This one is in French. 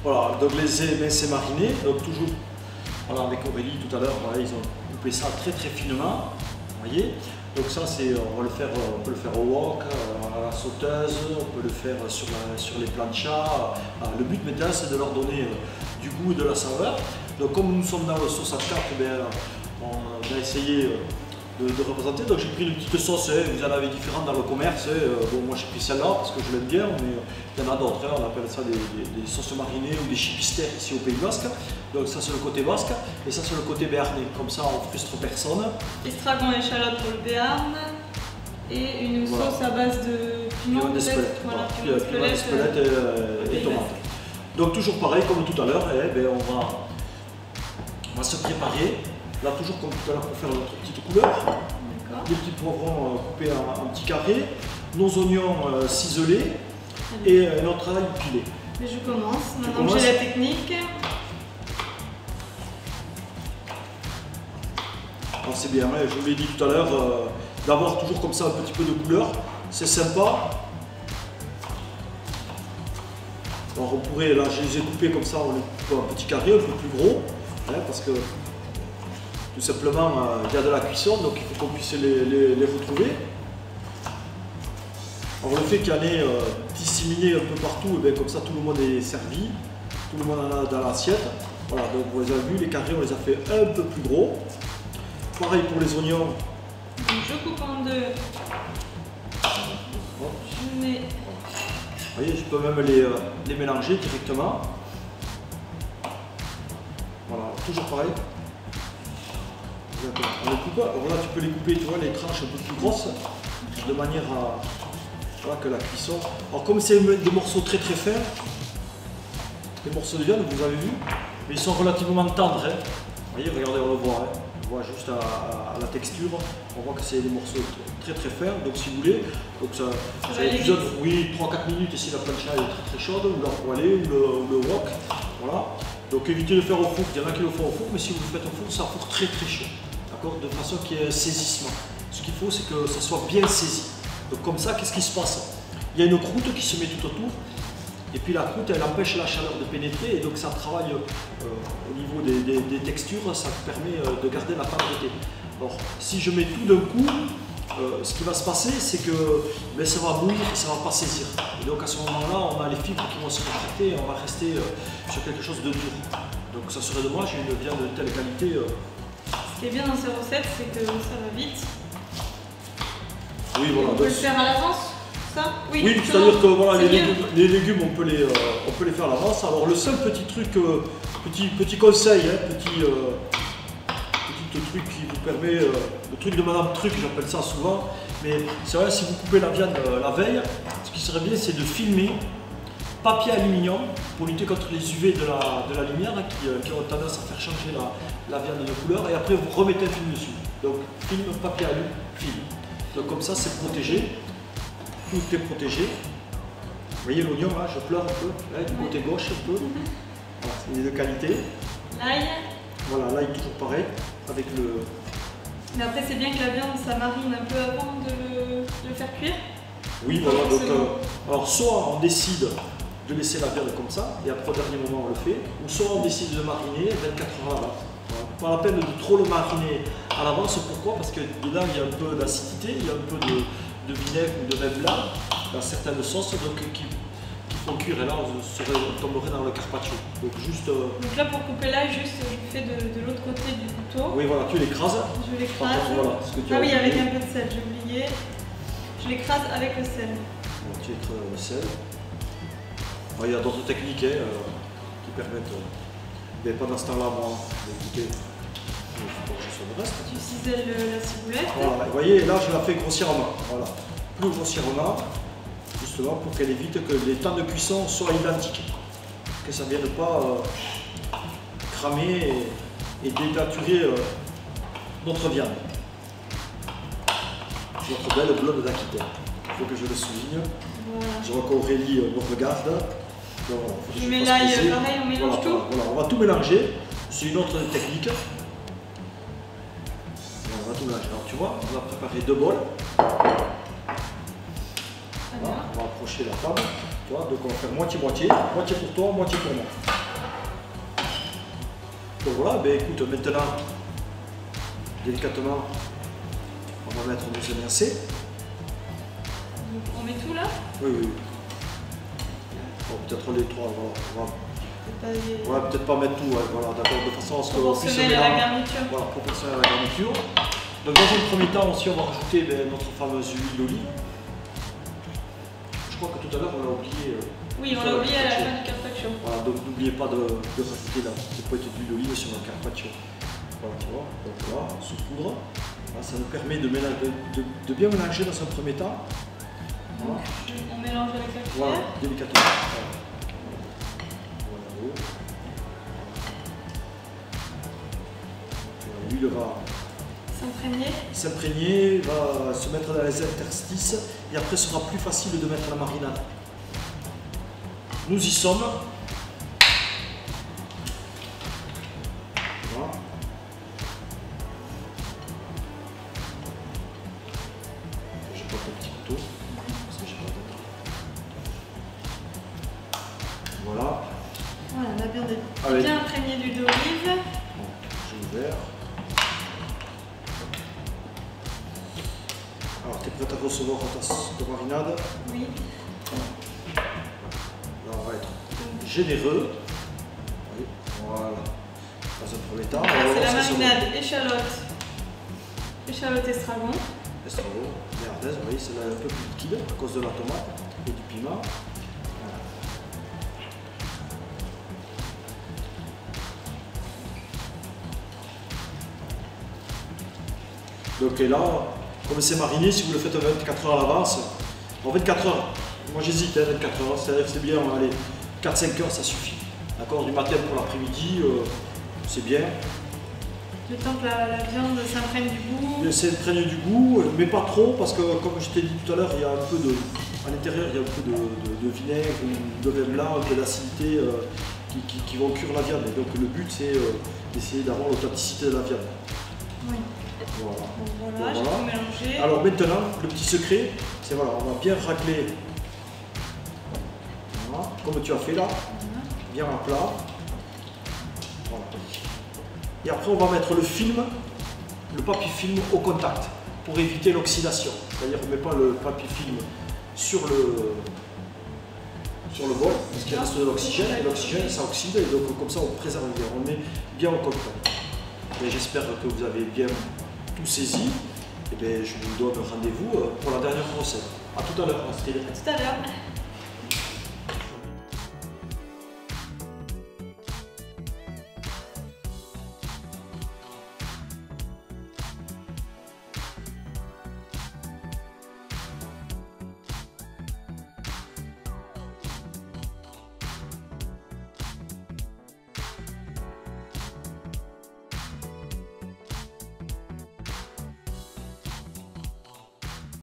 Voilà, donc les émincés marinés, donc toujours, voilà, avec Aurélie tout à l'heure, voilà, ils ont coupé ça très très finement, vous voyez. Donc ça, on peut le faire au wok, à la sauteuse, on peut le faire sur les planchas. Le but maintenant, c'est de leur donner du goût et de la saveur. Donc comme nous sommes dans la sauce à carpe, on a essayé de représenter. Donc j'ai pris une petite sauce, vous en avez différentes dans le commerce. Bon, moi j'ai pris celle-là parce que je l'aime bien, mais il y en a d'autres. On appelle ça des sauces marinées ou des chipistères ici au Pays Basque. Donc ça c'est le côté basque et ça c'est le côté béarnais. Comme ça on frustre personne. Estragon et échalote pour le Béarn et une sauce à base de piment d'Espelette. Voilà, piment d'Espelette et tomate. Donc toujours pareil comme tout à l'heure, on va se préparer. Là, toujours comme tout à l'heure, pour faire notre petite couleur. Des petits poivrons coupés en petits carrés, nos oignons ciselés et notre ail pilé. Mais je commence, maintenant que j'ai la technique. Alors c'est bien, je vous l'ai dit tout à l'heure, d'avoir toujours comme ça un petit peu de couleur, c'est sympa. Alors on pourrait, là je les ai coupés comme ça, on les coupe en petits carrés, un peu plus gros, parce que tout simplement, il y a de la cuisson, donc il faut qu'on puisse les retrouver. Alors le fait qu'il y en ait disséminé un peu partout, et bien, comme ça tout le monde est servi, tout le monde en a dans l'assiette. Voilà, donc vous les avez vus, les carrés on les a fait un peu plus gros. Pareil pour les oignons. Donc je coupe en deux. Je mets... Vous voyez, je peux même les mélanger directement. Voilà, toujours pareil. On les coupe, alors là tu peux les couper, tu vois, les tranches un peu plus grosses, de manière à voilà, que la cuisson. Alors comme c'est des morceaux très très fins, les morceaux de viande, vous avez vu, mais ils sont relativement tendres. Hein. Vous voyez, regardez, on le voit. Hein. On voit juste à la texture, on voit que c'est des morceaux très très fins. Donc si vous voulez, donc ça besoin de, oui, 3-4 minutes et si la plancha est très très chaude, ou la poêlée, ou le wok. Voilà. Donc évitez de le faire au four, il y en a qui le font au four, mais si vous le faites au four, c'est un four très très chaud. De façon qu'il y ait un saisissement. Ce qu'il faut, c'est que ça soit bien saisi. Donc comme ça, qu'est-ce qui se passe? Il y a une croûte qui se met tout autour, et puis la croûte, elle empêche la chaleur de pénétrer, et donc ça travaille au niveau des textures, ça permet de garder la tendreté. Alors, si je mets tout d'un coup, ce qui va se passer, c'est que ça va mourir et ça ne va pas saisir. Et donc à ce moment-là, on a les fibres qui vont se contracter et on va rester sur quelque chose de dur. Donc ça serait dommage, une viande de telle qualité. Ce qui est bien dans ces recettes, c'est que ça va vite. Oui, voilà. On peut le faire à l'avance, ça? Oui, c'est-à-dire que voilà, les légumes, on peut les faire à l'avance. Alors le seul petit truc, petit conseil, petit truc qui vous permet, le truc de Madame Truc, j'appelle ça souvent, mais c'est vrai, si vous coupez la viande la veille, ce qui serait bien, c'est de filmer papier aluminium pour lutter contre les UV de la lumière qui ont tendance à faire changer la viande de couleur, et après vous remettez un film dessus. Donc film, papier alu, film. Donc comme ça c'est protégé, tout est protégé. Vous voyez l'oignon là, je pleure un peu, là, du côté gauche un peu. Voilà, c'est de qualité. L'ail. Voilà, l'ail toujours pareil, avec le... Mais après c'est bien que la viande ça marine un peu avant de le faire cuire. Oui, voilà, donc alors soit on décide de laisser la viande comme ça, et après au dernier moment on le fait, ou soit on décide de mariner 24 heures à l'avance. Voilà. Pas la peine de trop le mariner à l'avance, pourquoi? Parce que dedans il y a un peu d'acidité, il y a un peu de vinaigre ou de même là, dans certaines sauces donc, qui font cuire, et là on tomberait dans le carpaccio. Donc juste... Donc là pour couper l'ail, juste je fais de l'autre côté du couteau. Oui voilà, tu l'écrases. Je l'écrase. Voilà, ah oui, avec un peu de sel, j'ai oublié. Je l'écrase avec le sel. Voilà, tu écrases le sel. Il y a d'autres techniques qui permettent. Mais pendant ce temps-là, moi, écoutez, il faut que je sois le reste. Tu cisèles la ciboulette. Voilà, vous voyez, là je la fais grossièrement. Voilà. Plus grossièrement, justement pour qu'elle évite que les temps de cuisson soient identiques. Que ça ne vienne pas cramer et dénaturer notre viande. Notre belle blonde d'Aquitaine. Il faut que je le souligne. Voilà. Je vois qu'Aurélie me regarde. Donc, voilà, je mets l'ail pareil, on mélange tout. Voilà, on va tout mélanger. C'est une autre technique. Voilà, on va tout mélanger. Alors tu vois, on a préparé 2 bols. Voilà, on va approcher la table. Tu vois, donc on va faire moitié-moitié. Moitié pour toi, moitié pour moi. Donc voilà, ben écoute, maintenant, délicatement, on va mettre nos émincés. On met tout là? Oui, oui. Bon, peut-être les trois, voilà. On va peut-être pas mettre tout, ouais, voilà, d'accord, de façon à ce qu'on puisse proportionnel à la garniture. Voilà, proportionnel à la garniture. Donc dans un premier temps aussi, on va rajouter notre fameuse huile d'olive. Je crois que tout à l'heure, on l'a oublié. Oui, on l'a oublié à la fin du carpaccio. Voilà, donc n'oubliez pas de rajouter la petite pointe d'huile d'olive sur le carpaccio. Voilà, tu vois, donc là, saupoudre. Voilà, ça nous permet de bien mélanger dans un premier temps. Voilà. On mélange avec la cuillère. Voilà, délicatement. Voilà. L'huile va s'imprégner, va se mettre dans les interstices et après ce sera plus facile de mettre la marinade. Nous y sommes. Voilà. Je porte un petit couteau parce que j'ai pas d'autre. Voilà. Voilà, on a bien imprégné d'huile d'olive. Bon, j'ai ouvert. Alors, tu es prête à recevoir ta marinade? Oui. Là, on va être généreux. Oui, voilà. Dans un premier temps. C'est la marinade échalote estragon. Estragon, merdaise, oui, c'est un peu plus liquide à cause de la tomate et du piment. Voilà. Donc et là, comme c'est mariné, si vous le faites 24 heures à l'avance, en 24 heures, moi j'hésite, 24 heures, c'est-à-dire que c'est bien, allez, 4-5 heures ça suffit. D'accord, du matin pour l'après-midi, c'est bien. Le temps que la viande s'imprègne du goût. S'imprègne du goût, mais pas trop, parce que comme je t'ai dit tout à l'heure, il y a un peu de. À l'intérieur, il y a un peu de vinaigre ou de vin blanc, un peu d'acidité qui vont cuire la viande. Et donc le but c'est d'essayer d'avoir l'authenticité de la viande. Oui. Voilà. Bon, voilà, j'ai tout mélangé. Alors maintenant, le petit secret, c'est voilà, on va bien racler, voilà, comme tu as fait là, bien à plat. Voilà. Et après, on va mettre le film, le papier film au contact pour éviter l'oxydation. C'est-à-dire qu'on ne met pas le papier film sur le bol, parce qu'il reste de l'oxygène, et l'oxygène ça oxyde, et donc comme ça on préserve bien, on met bien au contact. Et j'espère que vous avez bien tout saisi. Et bien, je vous donne rendez-vous pour la dernière recette. A tout à l'heure, Astrid. À tout à l'heure.